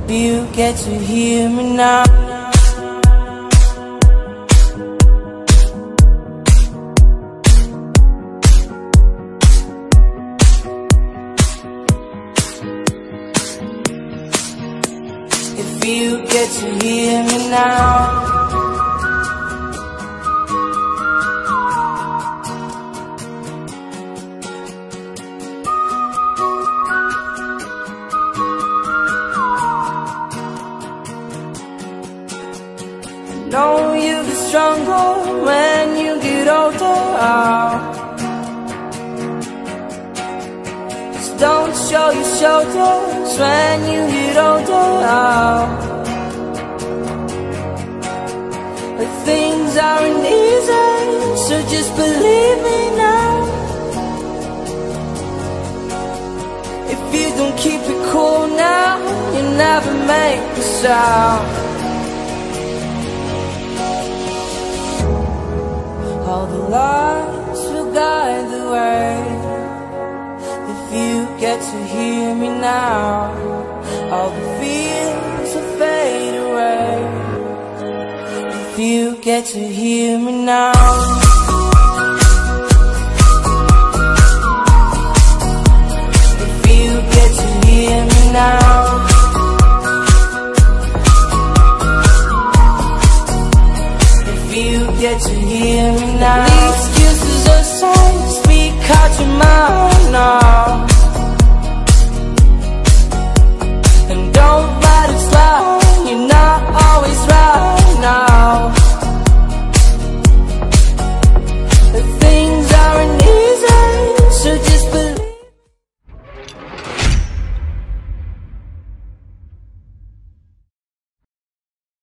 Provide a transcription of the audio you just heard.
You get to hear me now. If you get to hear me now. Know you get stronger when you get older. Just don't show your shoulders when you get older. But things aren't easy, so just believe me now. If you don't keep it cool now, you never make a sound. All the lights will guide the way. If you get to hear me now, all the fears will fade away. If you get to hear me now. If you get to hear me now.